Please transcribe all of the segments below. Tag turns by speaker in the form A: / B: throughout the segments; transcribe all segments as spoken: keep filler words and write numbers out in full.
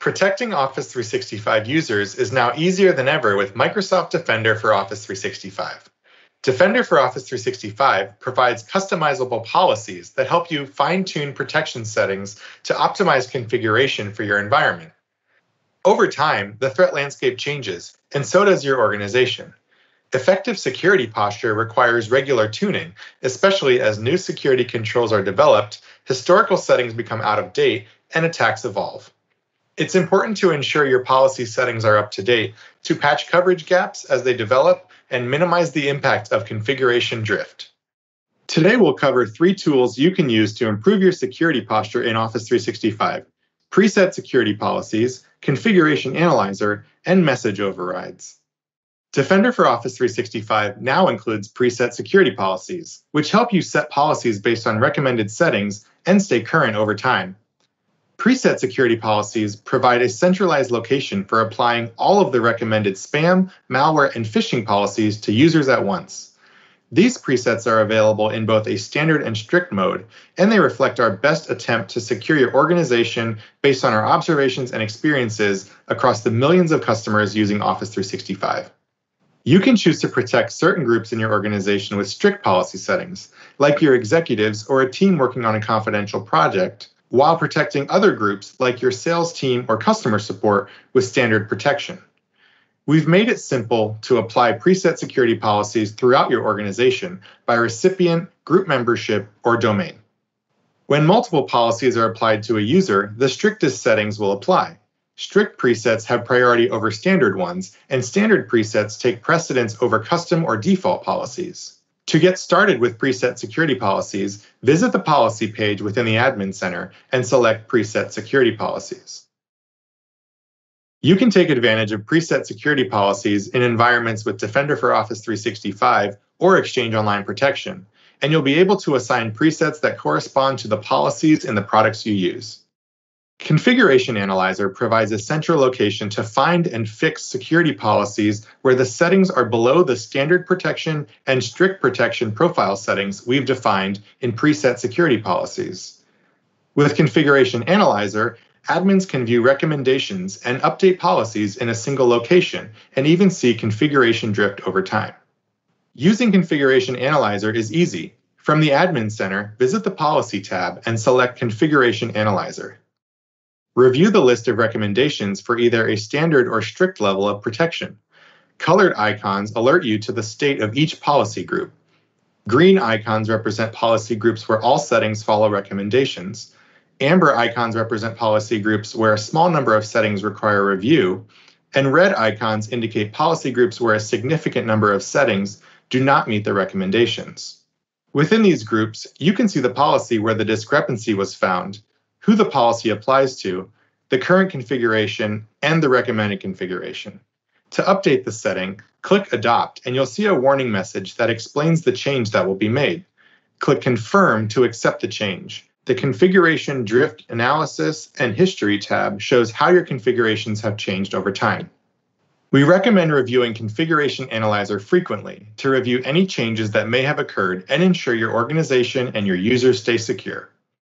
A: Protecting Office three sixty-five users is now easier than ever with Microsoft Defender for Office three sixty-five. Defender for Office three sixty-five provides customizable policies that help you fine-tune protection settings to optimize configuration for your environment. Over time, the threat landscape changes, and so does your organization. Effective security posture requires regular tuning, especially as new security controls are developed, historical settings become out of date, and attacks evolve. It's important to ensure your policy settings are up to date, to patch coverage gaps as they develop, and minimize the impact of configuration drift. Today we'll cover three tools you can use to improve your security posture in Office three sixty-five: Preset Security Policies, Configuration Analyzer, and Message Overrides. Defender for Office three sixty-five now includes preset security policies, which help you set policies based on recommended settings and stay current over time. Preset security policies provide a centralized location for applying all of the recommended spam, malware, and phishing policies to users at once. These presets are available in both a standard and strict mode, and they reflect our best attempt to secure your organization based on our observations and experiences across the millions of customers using Office three sixty-five. You can choose to protect certain groups in your organization with strict policy settings, like your executives or a team working on a confidential project, while protecting other groups like your sales team or customer support with standard protection. We've made it simple to apply preset security policies throughout your organization by recipient, group membership, or domain. When multiple policies are applied to a user, the strictest settings will apply. Strict presets have priority over standard ones, and standard presets take precedence over custom or default policies. To get started with preset security policies, visit the policy page within the Admin Center and select Preset Security Policies. You can take advantage of preset security policies in environments with Defender for Office three sixty-five or Exchange Online Protection, and you'll be able to assign presets that correspond to the policies in the products you use. Configuration Analyzer provides a central location to find and fix security policies where the settings are below the standard protection and strict protection profile settings we've defined in preset security policies. With Configuration Analyzer, admins can view recommendations and update policies in a single location and even see configuration drift over time. Using Configuration Analyzer is easy. From the Admin Center, visit the Policy tab and select Configuration Analyzer. Review the list of recommendations for either a standard or strict level of protection. Colored icons alert you to the state of each policy group. Green icons represent policy groups where all settings follow recommendations. Amber icons represent policy groups where a small number of settings require review. And red icons indicate policy groups where a significant number of settings do not meet the recommendations. Within these groups, you can see the policy where the discrepancy was found, who the policy applies to, the current configuration, and the recommended configuration. To update the setting, click Adopt, and you'll see a warning message that explains the change that will be made. Click Confirm to accept the change. The Configuration Drift Analysis and History tab shows how your configurations have changed over time. We recommend reviewing Configuration Analyzer frequently to review any changes that may have occurred and ensure your organization and your users stay secure.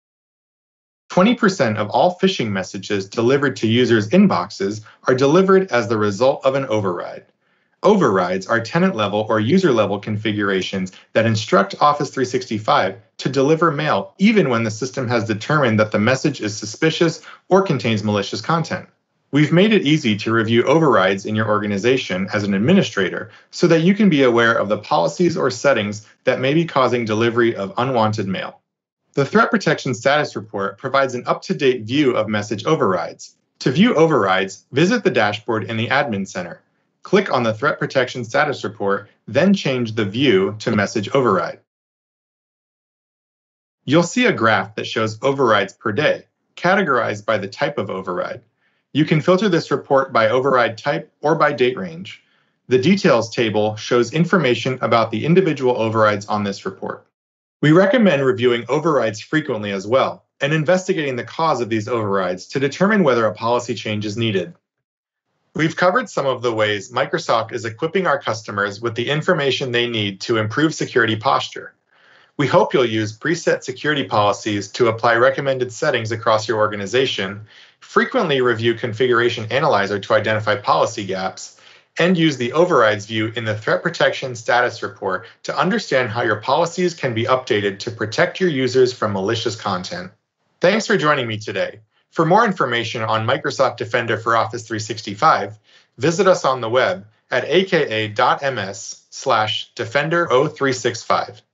A: twenty percent of all phishing messages delivered to users' inboxes are delivered as the result of an override. Overrides are tenant-level or user-level configurations that instruct Office three sixty-five to deliver mail even when the system has determined that the message is suspicious or contains malicious content. We've made it easy to review overrides in your organization as an administrator so that you can be aware of the policies or settings that may be causing delivery of unwanted mail. The Threat Protection Status Report provides an up-to-date view of message overrides. To view overrides, visit the dashboard in the Admin Center. Click on the Threat Protection Status Report, then change the view to Message Override. You'll see a graph that shows overrides per day, categorized by the type of override. You can filter this report by override type or by date range. The Details table shows information about the individual overrides on this report. We recommend reviewing overrides frequently as well, and investigating the cause of these overrides to determine whether a policy change is needed. We've covered some of the ways Microsoft is equipping our customers with the information they need to improve security posture. We hope you'll use preset security policies to apply recommended settings across your organization, frequently review Configuration Analyzer to identify policy gaps, and use the Overrides view in the Threat Protection Status Report to understand how your policies can be updated to protect your users from malicious content. Thanks for joining me today. For more information on Microsoft Defender for Office three sixty-five, visit us on the web at aka.ms slash defender0365.